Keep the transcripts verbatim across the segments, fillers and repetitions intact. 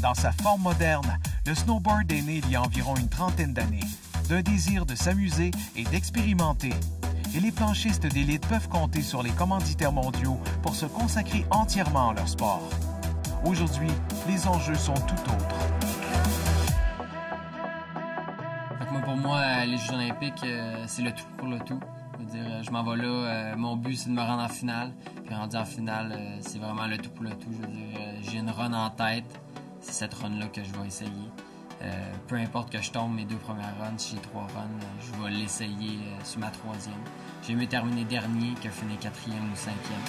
Dans sa forme moderne, le snowboard est né il y a environ une trentaine d'années, d'un désir de s'amuser et d'expérimenter. Et les planchistes d'élite peuvent compter sur les commanditaires mondiaux pour se consacrer entièrement à leur sport. Aujourd'hui, les enjeux sont tout autres. Moi, pour moi, les Jeux olympiques, euh, c'est le tout pour le tout. Je veux dire, je m'en vais là, euh, mon but, c'est de me rendre en finale. Puis rendu en finale, euh, c'est vraiment le tout pour le tout. Je veux dire, euh, j'ai une run en tête. C'est cette run-là que je vais essayer. Euh, peu importe que je tombe mes deux premières runs, si j'ai trois runs, je vais l'essayer euh, sur ma troisième. J'ai mieux terminer dernier que finir quatrième ou cinquième.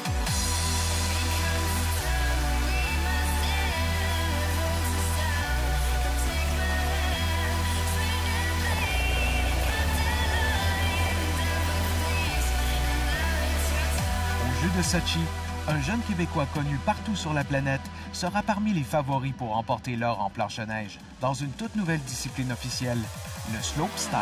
Au Jeux de Sochi, un jeune Québécois connu partout sur la planète sera parmi les favoris pour remporter l'or en planche à neige dans une toute nouvelle discipline officielle, le slopestyle.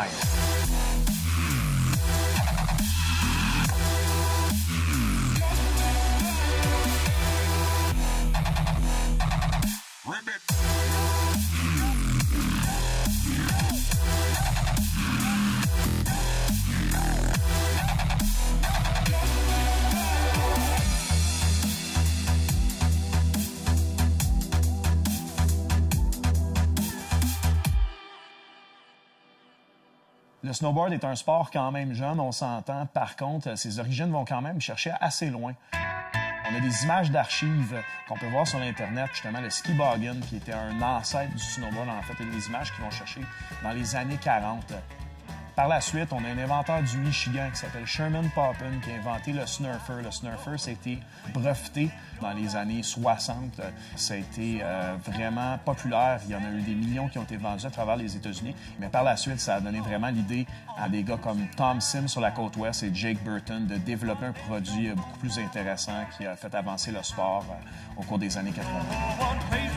Le snowboard est un sport quand même jeune, on s'entend. Par contre, ses origines vont quand même chercher assez loin. On a des images d'archives qu'on peut voir sur l'Internet, justement, le ski boggin, qui était un ancêtre du snowboard, en fait, et des images qui vont chercher dans les années quarante. Par la suite, on a un inventeur du Michigan qui s'appelle Sherman Poppen qui a inventé le snurfer. Le snurfer, ça a été breveté dans les années soixante. Ça a été euh, vraiment populaire. Il y en a eu des millions qui ont été vendus à travers les États-Unis. Mais par la suite, ça a donné vraiment l'idée à des gars comme Tom Sim sur la côte ouest et Jake Burton de développer un produit beaucoup plus intéressant qui a fait avancer le sport euh, au cours des années quatre-vingt.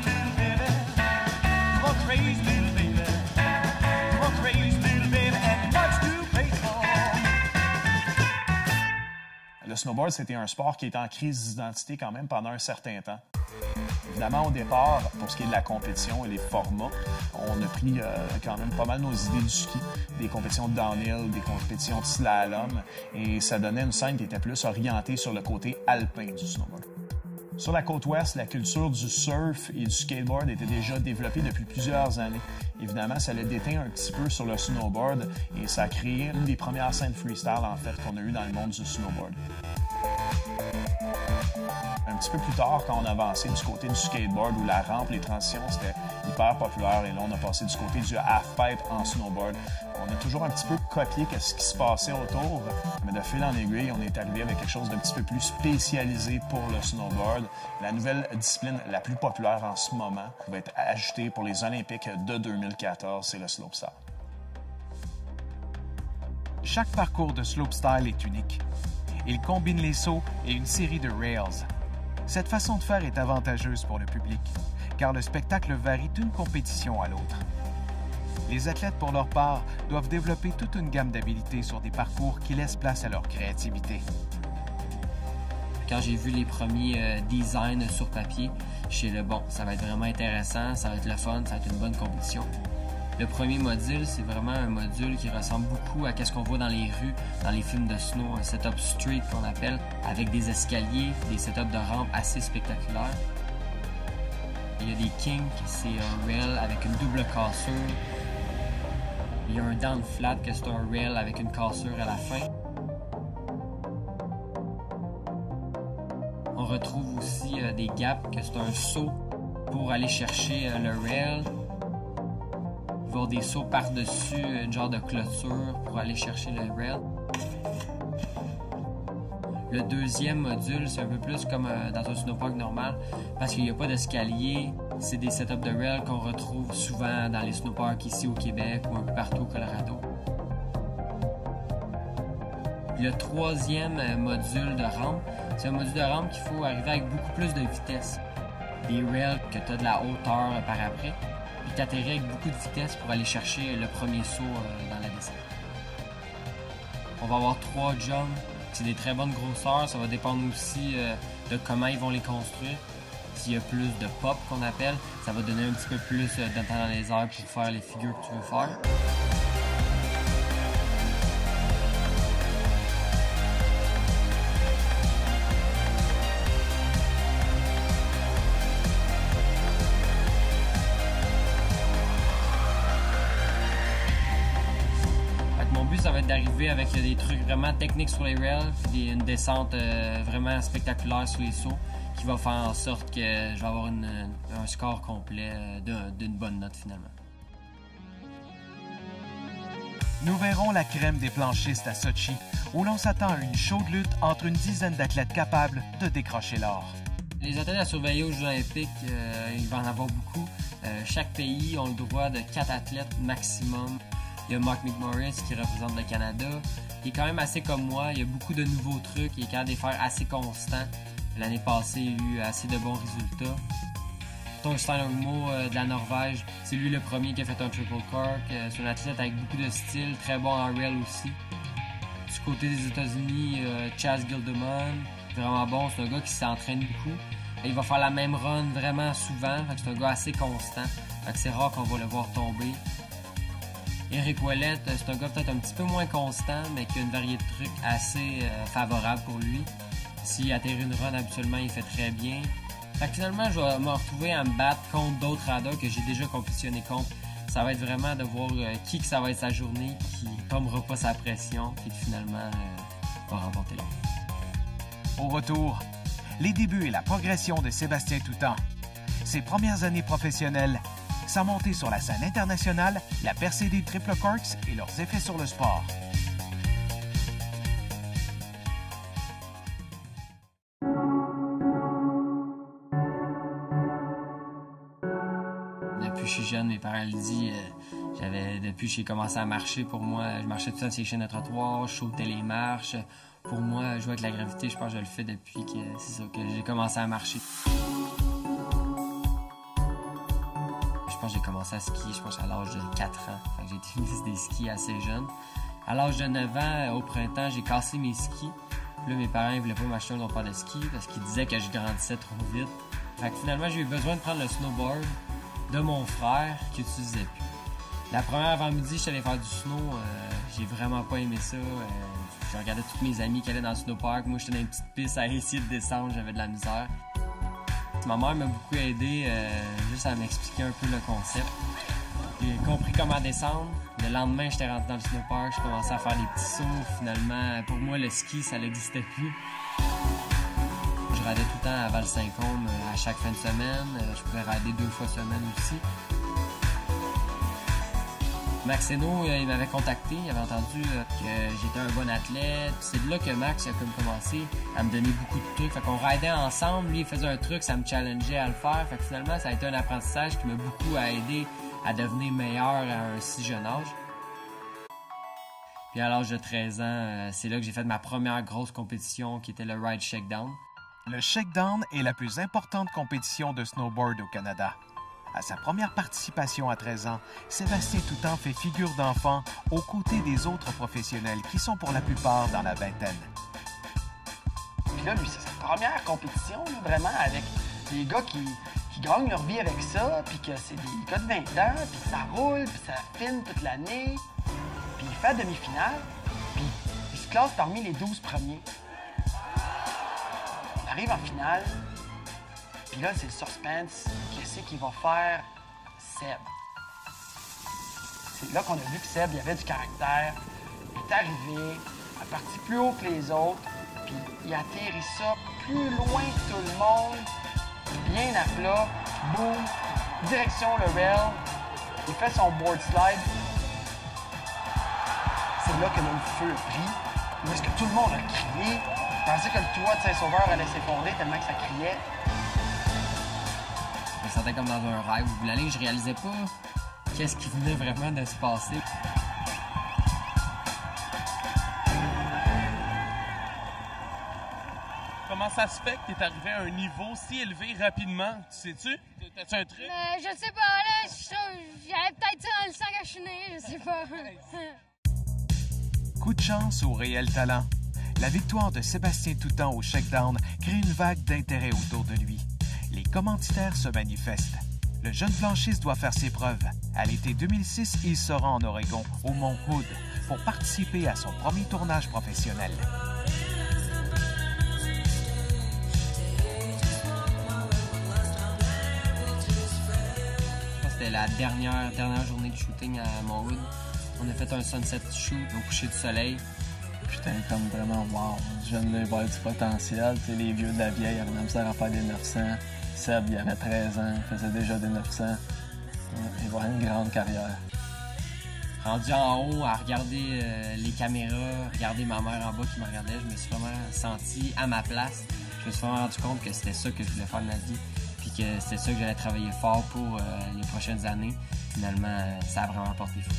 Le snowboard, c'était un sport qui était en crise d'identité quand même pendant un certain temps. Évidemment, au départ, pour ce qui est de la compétition et les formats, on a pris euh, quand même pas mal nos idées du ski, des compétitions de downhill, des compétitions de slalom, et ça donnait une scène qui était plus orientée sur le côté alpin du snowboard. Sur la côte ouest, la culture du surf et du skateboard était déjà développée depuis plusieurs années. Évidemment, ça l'a déteint un petit peu sur le snowboard et ça a créé une des premières scènes freestyle, en fait, qu'on a eues dans le monde du snowboard. Un petit peu plus tard, quand on avançait du côté du skateboard où la rampe, les transitions, c'était hyper populaire. Et là, on a passé du côté du halfpipe en snowboard. On a toujours un petit peu copié ce qui se passait autour, mais de fil en aiguille, on est arrivé avec quelque chose d'un petit peu plus spécialisé pour le snowboard. La nouvelle discipline la plus populaire en ce moment, qui va être ajoutée pour les Olympiques de deux mille quatorze, c'est le slopestyle. Chaque parcours de slopestyle est unique. Il combine les sauts et une série de rails. Cette façon de faire est avantageuse pour le public, car le spectacle varie d'une compétition à l'autre. Les athlètes, pour leur part, doivent développer toute une gamme d'habilités sur des parcours qui laissent place à leur créativité. Quand j'ai vu les premiers euh, designs sur papier, je suis là, bon, ça va être vraiment intéressant, ça va être le fun, ça va être une bonne compétition. Le premier module, c'est vraiment un module qui ressemble beaucoup à ce qu'on voit dans les rues, dans les films de snow, un setup street qu'on appelle, avec des escaliers, des setups de rampe assez spectaculaires. Il y a des kinks, c'est un rail avec une double cassure. Il y a un down flat, que c'est un rail avec une cassure à la fin. On retrouve aussi euh, des gaps, que c'est un saut pour aller chercher euh, le rail. Il va y avoir des sauts par-dessus, une genre de clôture pour aller chercher le rail. Le deuxième module, c'est un peu plus comme euh, dans un snowpark normal, parce qu'il n'y a pas d'escalier. C'est des setups de rail qu'on retrouve souvent dans les snowparks ici au Québec ou un peu partout au Colorado. Le troisième module de rampe, c'est un module de rampe qu'il faut arriver avec beaucoup plus de vitesse. Des rails que tu as de la hauteur par après, puis tu atterris avec beaucoup de vitesse pour aller chercher le premier saut dans la descente. On va avoir trois jumps, c'est des très bonnes grosseurs, ça va dépendre aussi de comment ils vont les construire. s'il y a plus de pop qu'on appelle, ça va donner un petit peu plus de temps dans les airs pour faire les figures que tu veux faire. Mon but, ça va être d'arriver avec des trucs vraiment techniques sur les rails, puis une descente euh, vraiment spectaculaire sur les sauts, qui va faire en sorte que je vais avoir une, un score complet euh, d'une bonne note finalement. Nous verrons la crème des planchistes à Sochi, où l'on s'attend à une chaude lutte entre une dizaine d'athlètes capables de décrocher l'or. Les athlètes à surveiller aux Jeux olympiques, euh, il va en avoir beaucoup. Euh, chaque pays a le droit de quatre athlètes maximum. Il y a Mark McMorris qui représente le Canada, qui est quand même assez comme moi. Il y a beaucoup de nouveaux trucs, il est capable de les faire assez constant. L'année passée, il a eu assez de bons résultats. Torstein Høgmo euh, de la Norvège, c'est lui le premier qui a fait un triple cork. Euh, c'est un athlète avec beaucoup de style, très bon en rail aussi. Du côté des États-Unis, euh, Chaz Gilderman, vraiment bon. C'est un gars qui s'entraîne beaucoup. Et il va faire la même run vraiment souvent. C'est un gars assez constant. C'est rare qu'on va le voir tomber. Eric Ouellet, c'est un gars peut-être un petit peu moins constant, mais qui a une variété de trucs assez euh, favorable pour lui. S'il atterrit une run, habituellement, il fait très bien. Fait que finalement, je vais me retrouver à me battre contre d'autres radars que j'ai déjà compétitionné contre. Ça va être vraiment de voir euh, qui que ça va être sa journée, qui ne tombera pas sa pression, et qui finalement euh, va remporter l'or. Au retour, les débuts et la progression de Sébastien Toutant. Ses premières années professionnelles, sa montée sur la scène internationale, la percée des triple corks et leurs effets sur le sport. Depuis que je suis jeune, mes parents le disent, euh, j'avais, depuis que j'ai commencé à marcher, pour moi, je marchais tout seul sur les chaînes de trottoir, je sautais les marches. Pour moi, jouer avec la gravité, je pense que je le fais depuis que, c'est ça, que j'ai commencé à marcher. Je pense que j'ai commencé à skier, je pense à l'âge de quatre ans. Fait que j'ai été ministre des skis assez jeune. À l'âge de neuf ans, au printemps, j'ai cassé mes skis. Puis là, mes parents ne voulaient pas m'acheter un autre paire de skis parce qu'ils disaient que je grandissais trop vite. Fait que finalement, j'ai eu besoin de prendre le snowboard de mon frère qui n'utilisait plus. La première avant-midi, je suis allé faire du snow. Euh, j'ai vraiment pas aimé ça. Euh, je regardais tous mes amis qui allaient dans le snowpark. Moi, j'étais dans une petite piste à essayer de descendre. J'avais de la misère. Ma mère m'a beaucoup aidé euh, juste à m'expliquer un peu le concept. J'ai compris comment descendre. Le lendemain, j'étais rentré dans le snowpark, j'ai commencé à faire des petits sauts. Finalement, pour moi, le ski, ça n'existait plus. Je radais tout le temps à Val-Saint-Côme à chaque fin de semaine. Je pouvais rader deux fois semaine aussi. Max Hainaut, il m'avait contacté, il avait entendu que j'étais un bon athlète. C'est de là que Max a comme commencé à me donner beaucoup de trucs. Fait qu'on raidait ensemble, lui il faisait un truc, ça me challengeait à le faire. Fait que finalement, ça a été un apprentissage qui m'a beaucoup aidé à devenir meilleur à un si jeune âge. Puis à l'âge de treize ans, c'est là que j'ai fait ma première grosse compétition qui était le Ride Shakedown. Le Shakedown est la plus importante compétition de snowboard au Canada. À sa première participation à treize ans, Sébastien Toutant fait figure d'enfant aux côtés des autres professionnels qui sont pour la plupart dans la vingtaine. Puis là, lui, c'est sa première compétition, là, vraiment, avec des gars qui, qui gagnent leur vie avec ça, puis que c'est des gars de vingt ans, puis ça roule, puis ça filme toute l'année. Puis il fait la demi-finale, puis il se classe parmi les douze premiers. On arrive en finale. Puis là, c'est le suspense. Qu'est-ce qu'il va faire, Seb? C'est là qu'on a vu que Seb, il avait du caractère. Il est arrivé, il est parti plus haut que les autres, puis il a atterri ça plus loin que tout le monde, bien à plat, boum, direction le rail. Il fait son board slide. C'est là que le feu a pris. Où est-ce que tout le monde a crié? Je pensais que le toit de Saint-Sauveur allait s'effondrer tellement que ça criait. Je me sentais comme dans un rêve. Au bout de la ligne, je réalisais pas qu'est-ce qui venait vraiment de se passer. Comment ça se fait que t'es arrivé à un niveau si élevé rapidement? Tu sais-tu? T'as-tu un truc? Euh, je sais pas, là, j'avais peut-être ça dans le sang quand je suis né, je sais pas. Coup de chance ou réel talent? La victoire de Sébastien Toutant au Shakedown crée une vague d'intérêt autour de lui. Les commanditaires se manifestent. Le jeune blanchiste doit faire ses preuves. À l'été deux mille six, il se rend en Oregon, au mont Hood, pour participer à son premier tournage professionnel. C'était la dernière, dernière journée de shooting à Mont Hood. On a fait un sunset shoot au coucher du soleil. J'étais comme vraiment wow. Je viens de voir du potentiel. Tu sais, les vieux de la vieille avaient la misère à faire des neuf cents. Seb, il avait treize ans, il faisait déjà des neuf cents. Il va avoir une grande carrière. Rendu en haut, à regarder euh, les caméras, regarder ma mère en bas qui me regardait, je me suis vraiment senti à ma place. Je me suis vraiment rendu compte que c'était ça que je voulais faire de ma vie. Puis que c'était ça que j'allais travailler fort pour euh, les prochaines années. Finalement, euh, ça a vraiment porté fruit.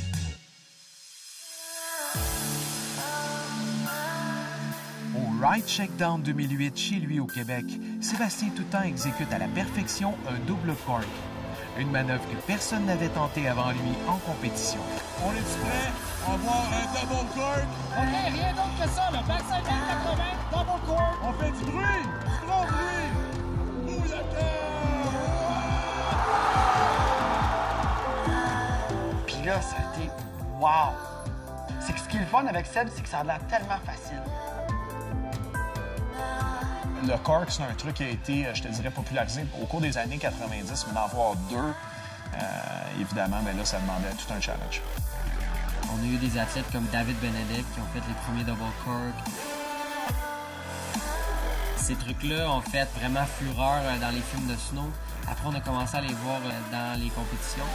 Au Ride Shakedown deux mille huit, chez lui au Québec, Sébastien Toutant exécute à la perfection un double cork. Une manœuvre que personne n'avait tentée avant lui en compétition. On est prêt à voir un double cork? OK, rien d'autre que ça, le backside quatre-vingts, double cork. On fait du bruit! Du gros bruit! Mouille la terre! Puis là, ça a été wow! C'est que ce qui est le fun avec Seb, c'est que ça a l'air tellement facile. Le cork, c'est un truc qui a été, je te dirais, popularisé au cours des années quatre-vingt-dix, mais d'en avoir deux, euh, évidemment, ben là, ça demandait tout un challenge. On a eu des athlètes comme David Benedict qui ont fait les premiers double cork. Ces trucs-là ont fait vraiment fureur dans les films de snow. Après, on a commencé à les voir dans les compétitions.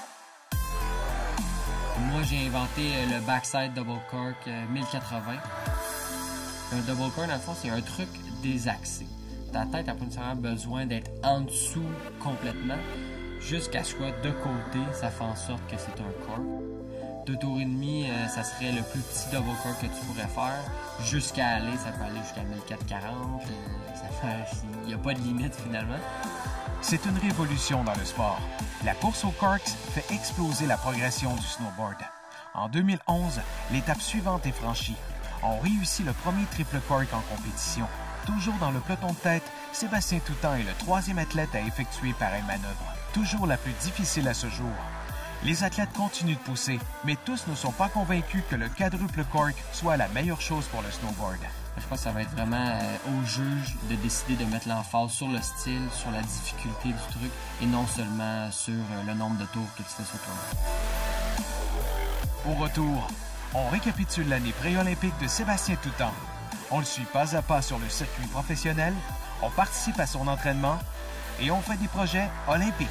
Moi, j'ai inventé le backside double cork mille quatre-vingts. Un double cork, dans le fond, c'est un truc désaxé. Ta tête n'a pas nécessairement besoin d'être en dessous complètement. Jusqu'à ce que de côté, ça fait en sorte que c'est un cork. Deux tours et demi, euh, ça serait le plus petit double cork que tu pourrais faire. Jusqu'à aller, ça peut aller jusqu'à mille quatre cent quarante. Euh, ça fait, il n'y a pas de limite finalement. C'est une révolution dans le sport. La course aux corks fait exploser la progression du snowboard. En deux mille onze, l'étape suivante est franchie. On réussit le premier triple cork en compétition. Toujours dans le peloton de tête, Sébastien Toutant est le troisième athlète à effectuer pareille manœuvre. Toujours la plus difficile à ce jour. Les athlètes continuent de pousser, mais tous ne sont pas convaincus que le quadruple cork soit la meilleure chose pour le snowboard. Je pense que ça va être vraiment euh, au juge de décider de mettre l'emphase sur le style, sur la difficulté du truc, et non seulement sur euh, le nombre de tours que tu fais sur toi. Au retour, on récapitule l'année pré-olympique de Sébastien Toutant. On le suit pas à pas sur le circuit professionnel, on participe à son entraînement et on fait des projets olympiques.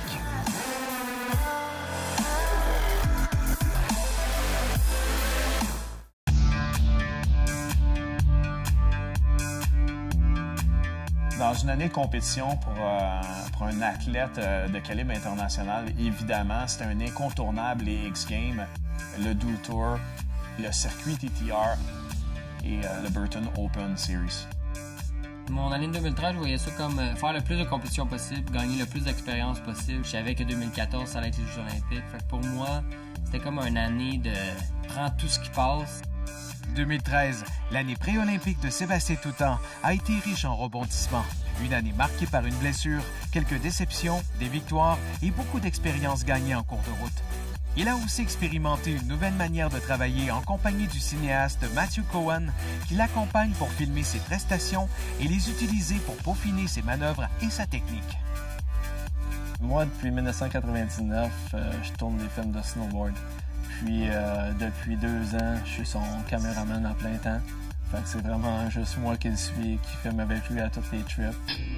Dans une année de compétition pour, euh, pour un athlète euh, de calibre international, évidemment, c'est un incontournable les X-Games, le Dew Tour, le circuit T T R et euh, le Burton Open Series. Mon année de deux mille treize, je voyais ça comme euh, faire le plus de compétitions possible, gagner le plus d'expérience possible. Je savais que deux mille quatorze, ça allait être les Jeux olympiques. Fait que pour moi, c'était comme une année de prendre tout ce qui passe. deux mille treize, l'année pré-olympique de Sébastien Toutant a été riche en rebondissements. Une année marquée par une blessure, quelques déceptions, des victoires et beaucoup d'expériences gagnées en cours de route. Il a aussi expérimenté une nouvelle manière de travailler en compagnie du cinéaste Matthew Cohen, qui l'accompagne pour filmer ses prestations et les utiliser pour peaufiner ses manœuvres et sa technique. Moi, depuis mille neuf cent quatre-vingt-dix-neuf, euh, je tourne des films de snowboard. Puis, euh, depuis deux ans, je suis son caméraman à plein temps. Fait que c'est vraiment juste moi qui le suis, qui filme avec lui à toutes les trips.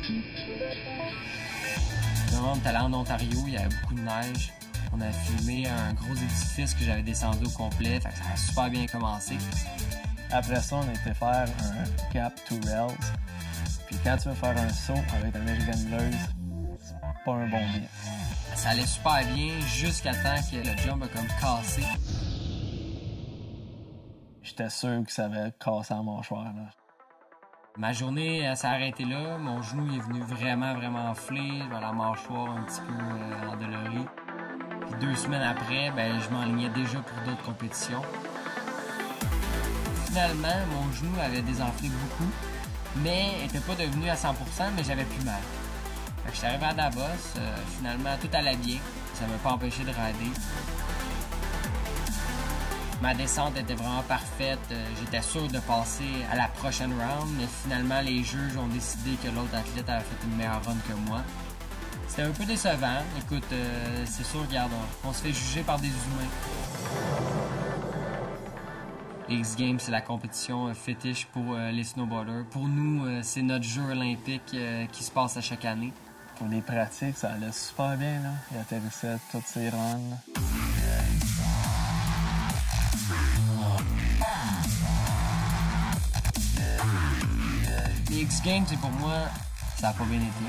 Vraiment, on était allé en Ontario, il y avait beaucoup de neige. On a filmé un gros édifice que j'avais descendu au complet, fait que ça a super bien commencé. Après ça, on a été faire un gap to rails. Puis quand tu veux faire un saut avec un neige gambleuse, c'est pas un bon bien. Ça allait super bien jusqu'à temps que le jump a comme cassé. J'étais sûr que ça avait cassé la mâchoire, là. Ma journée elle s'est arrêtée là. Mon genou est venu vraiment, vraiment enflé. J'avais la mâchoire un petit peu euh, endolorie. Puis deux semaines après, ben, je m'enlignais déjà pour d'autres compétitions. Finalement, mon genou avait désenflé beaucoup, mais n'était pas devenu à cent pour cent, mais j'avais plus mal. Fait que je suis arrivé à Davos, euh, finalement tout allait bien, ça m'a pas empêché de rider. Ma descente était vraiment parfaite, euh, j'étais sûr de passer à la prochaine round, mais finalement les juges ont décidé que l'autre athlète avait fait une meilleure run que moi. C'était un peu décevant, écoute, euh, c'est sûr, regarde, on, on se fait juger par des humains. Les X-Games, c'est la compétition euh, fétiche pour euh, les snowboarders. Pour nous, euh, c'est notre jeu olympique euh, qui se passe à chaque année. Pour les pratiques, ça allait super bien, là. Il atterrissait toutes ses runs. Les X-Games, c'est pour moi, ça a pas bien été.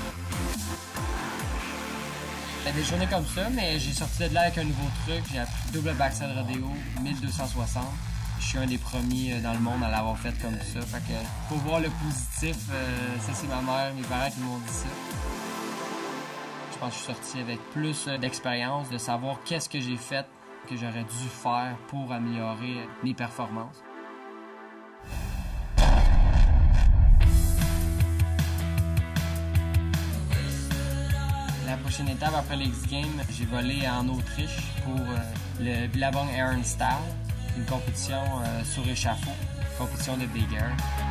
C'était des journées comme ça, mais j'ai sorti de là avec un nouveau truc. J'ai appris double backside rodeo, mille deux cent soixante. Je suis un des premiers dans le monde à l'avoir fait comme ça. Fait que, pour voir le positif, euh, ça c'est ma mère, mes parents qui m'ont dit ça. Je pense que je suis sorti avec plus d'expérience, de savoir qu'est-ce que j'ai fait, que j'aurais dû faire pour améliorer mes performances. La prochaine étape après les X-Games, j'ai volé en Autriche pour euh, le Billabong Air Style, une compétition euh, sur échafaud, compétition de big air.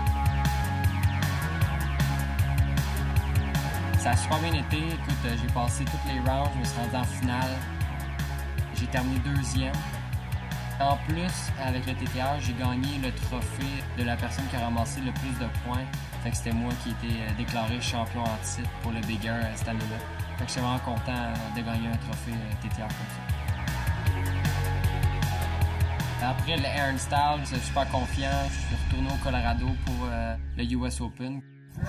Ça a super bien été. Écoute, euh, j'ai passé toutes les rounds, je me suis rendu en finale. J'ai terminé deuxième. En plus, avec le T T R, j'ai gagné le trophée de la personne qui a ramassé le plus de points. Fait que c'était moi qui ai été déclaré champion en titre pour le big air cette année-là. Fait que j'étais vraiment content de gagner un trophée T T R comme ça. Après le Air Style, je suis super confiant. Je suis retourné au Colorado pour euh, le U S Open.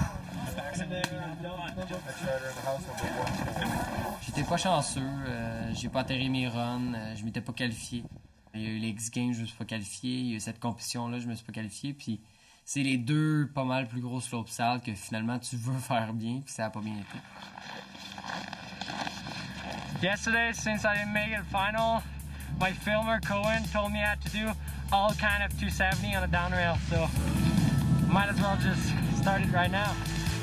J'étais pas chanceux. Euh, j'ai pas atterri mes runs. Euh, je m'étais pas qualifié. Il y a eu les X-Games, je me suis pas qualifié. Il y a eu cette compétition-là, je me suis pas qualifié. Puis c'est les deux pas mal plus gros slopestyle que finalement tu veux faire bien, puis ça a pas bien été. Yesterday, since I didn't make it final, my filmer Cohen told me I had to do all kind of two seventy on a down rail, so might as well just start it right now.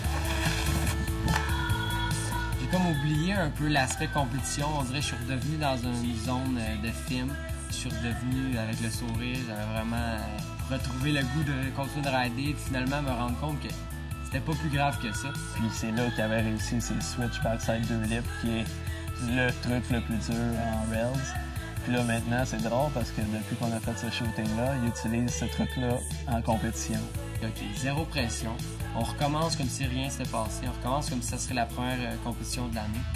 J'ai comme oublié un peu l'aspect compétition. On dirait que je suis redevenu dans une zone de film. Je suis redevenu avec le sourire. J'avais vraiment retrouvé le goût de continuer de rider et finalement me rendre compte que c'était pas plus grave que ça. Puis c'est là qu'il avait réussi ses switch backside deux lips, qui est le truc le plus dur en rails. Puis là, maintenant, c'est drôle parce que depuis qu'on a fait ce shooting-là, il utilise ce truc-là en compétition. OK, zéro pression. On recommence comme si rien s'était passé. On recommence comme si ça serait la première euh, compétition de l'année.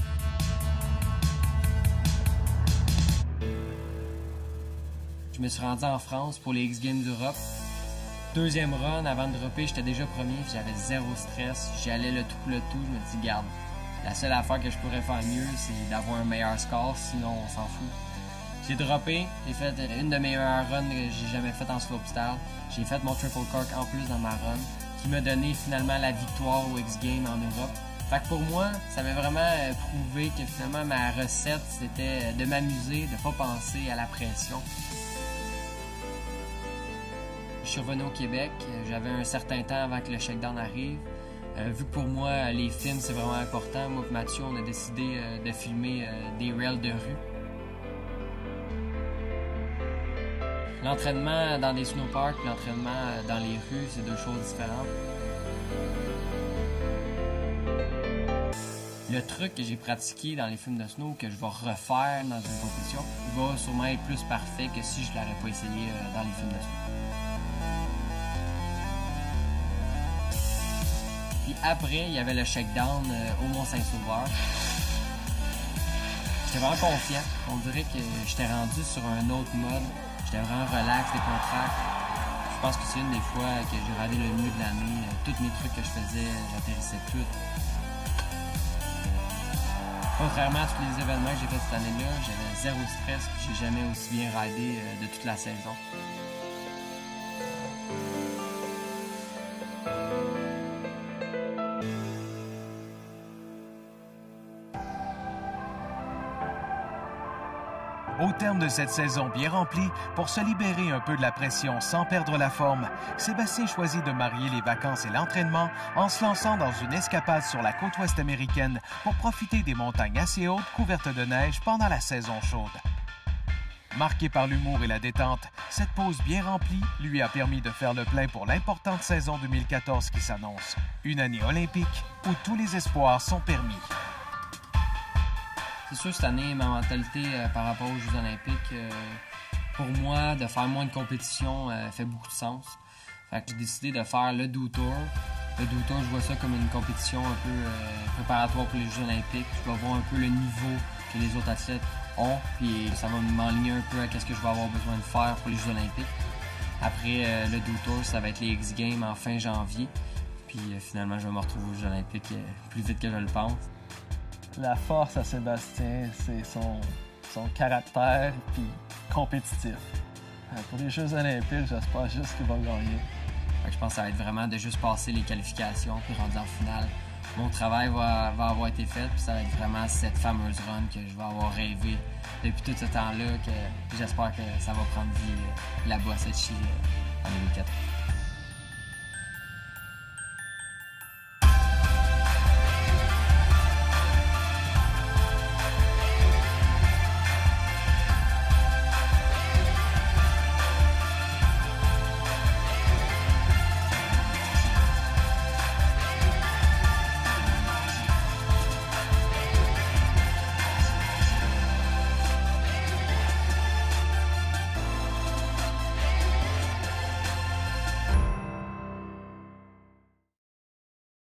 Je me suis rendu en France pour les X-Games d'Europe. Deuxième run, avant de dropper, j'étais déjà premier. J'avais zéro stress. J'y allais le tout pour le tout. Je me dis, garde, la seule affaire que je pourrais faire mieux, c'est d'avoir un meilleur score. Sinon, on s'en fout. J'ai droppé, j'ai fait une de mes meilleures runs que j'ai jamais fait en slopestyle. J'ai fait mon triple cork en plus dans ma run, qui m'a donné finalement la victoire au X-Games en Europe. Fait que pour moi, ça m'a vraiment prouvé que finalement ma recette, c'était de m'amuser, de pas penser à la pression. Je suis revenu au Québec, j'avais un certain temps avant que le shakedown arrive. Euh, vu que pour moi, les films, c'est vraiment important, moi et Mathieu, on a décidé euh, de filmer euh, des rails de rue. L'entraînement dans des snowparks et l'entraînement dans les rues, c'est deux choses différentes. Le truc que j'ai pratiqué dans les films de snow, que je vais refaire dans une compétition, va sûrement être plus parfait que si je ne l'aurais pas essayé dans les films de snow. Puis après, il y avait le shakedown au Mont-Saint-Sauveur. J'étais vraiment confiant. On dirait que j'étais rendu sur un autre mode. J'étais vraiment relax, décontracté. Je pense que c'est une des fois que j'ai radé le mieux de l'année. Tous mes trucs que je faisais, j'atterrissais tout. Contrairement à tous les événements que j'ai fait cette année-là, j'avais zéro stress et j'ai jamais aussi bien ridé de toute la saison. Au terme de cette saison bien remplie, pour se libérer un peu de la pression sans perdre la forme, Sébastien choisit de marier les vacances et l'entraînement en se lançant dans une escapade sur la côte ouest américaine pour profiter des montagnes assez hautes couvertes de neige pendant la saison chaude. Marqué par l'humour et la détente, cette pause bien remplie lui a permis de faire le plein pour l'importante saison deux mille quatorze qui s'annonce. Une année olympique où tous les espoirs sont permis. C'est sûr, cette année, ma mentalité euh, par rapport aux Jeux olympiques, euh, pour moi, de faire moins de compétition euh, fait beaucoup de sens. Fait que j'ai décidé de faire le Do Tour. Le Do Tour, je vois ça comme une compétition un peu euh, préparatoire pour les Jeux olympiques. Je vais voir un peu le niveau que les autres athlètes ont, puis ça va m'enligner un peu à ce que je vais avoir besoin de faire pour les Jeux olympiques. Après euh, le Do Tour, ça va être les X Games en fin janvier. Puis euh, finalement, je vais me retrouver aux Jeux olympiques euh, plus vite que je le pense. La force à Sébastien, c'est son, son caractère puis compétitif. Euh, pour les Jeux olympiques, j'espère juste qu'il va gagner. Fait que je pense que ça va être vraiment de juste passer les qualifications puis rendu en finale. Mon travail va, va avoir été fait, puis ça va être vraiment cette fameuse run que je vais avoir rêvé depuis tout ce temps-là, que j'espère que ça va prendre vie euh, là-bas à Sochi euh, en deux mille quatre.